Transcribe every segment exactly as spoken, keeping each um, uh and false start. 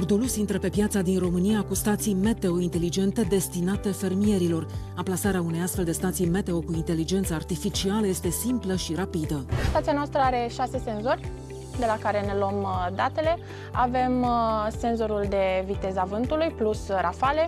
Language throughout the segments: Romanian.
Cordulus intră pe piața din România cu stații meteo inteligente destinate fermierilor. Amplasarea unei astfel de stații meteo cu inteligență artificială este simplă și rapidă. Stația noastră are șase senzori de la care ne luăm datele. Avem senzorul de viteza vântului plus rafale.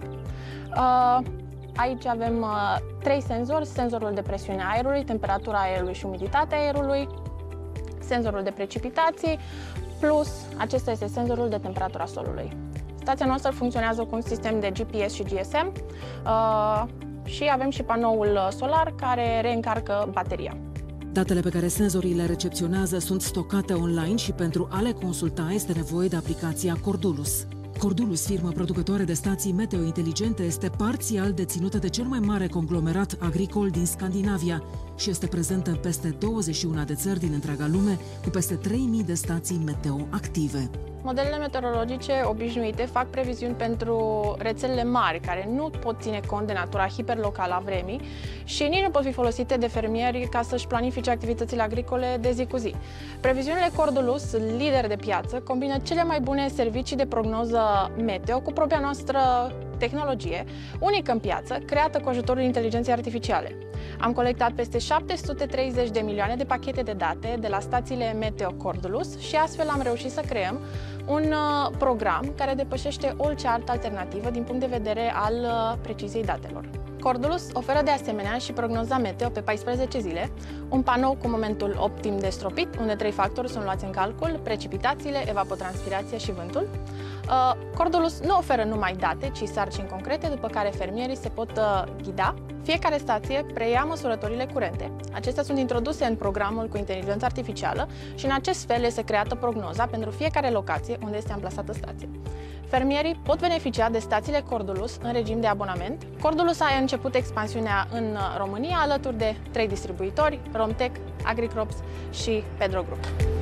Aici avem trei senzori, senzorul de presiune a aerului, temperatura aerului și umiditatea aerului, senzorul de precipitații, plus acesta este senzorul de temperatura solului. Stația noastră funcționează cu un sistem de G P S și G S M uh, și avem și panoul solar care reîncarcă bateria. Datele pe care senzorii le recepționează sunt stocate online și pentru a le consulta este nevoie de aplicația Cordulus. Cordulus, firmă producătoare de stații meteo inteligente, este parțial deținută de cel mai mare conglomerat agricol din Scandinavia și este prezentă în peste douăzeci și unu de țări din întreaga lume, cu peste trei mii de stații meteo active. Modelele meteorologice obișnuite fac previziuni pentru rețelele mari, care nu pot ține cont de natura hiperlocală a vremii și nici nu pot fi folosite de fermieri ca să-și planifice activitățile agricole de zi cu zi. Previziunile Cordulus, lider de piață, combină cele mai bune servicii de prognoză meteo cu propria noastră tehnologie, unică în piață, creată cu ajutorul inteligenței artificiale. Am colectat peste șapte sute treizeci de milioane de pachete de date de la stațiile meteo Cordulus și astfel am reușit să creăm un program care depășește orice altă alternativă din punct de vedere al preciziei datelor. Cordulus oferă de asemenea și prognoza meteo pe paisprezece zile, un panou cu momentul optim de stropit, unde trei factori sunt luați în calcul: precipitațiile, evapotranspirația și vântul. Cordulus nu oferă numai date, ci sarcini concrete, după care fermierii se pot ghida. Fiecare stație preia măsurătorile curente. Acestea sunt introduse în programul cu inteligență artificială și în acest fel este creată prognoza pentru fiecare locație unde este amplasată stație. Fermierii pot beneficia de stațiile Cordulus în regim de abonament. Cordulus a început expansiunea în România alături de trei distribuitori: Romtec, Agricrops și Pedro Group.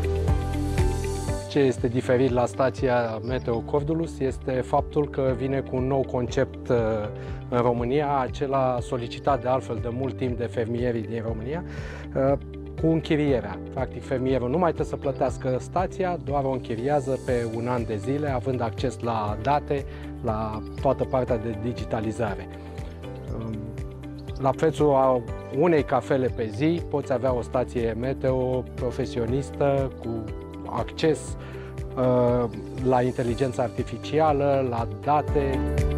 Ce este diferit la stația meteo Cordulus este faptul că vine cu un nou concept în România, acela solicitat de altfel de mult timp de fermierii din România, cu închirierea. Practic, fermierul nu mai trebuie să plătească stația, doar o închiriază pe un an de zile, având acces la date, la toată partea de digitalizare. La prețul a unei cafele pe zi poți avea o stație meteo profesionistă cu acces uh, la inteligența artificială, la date.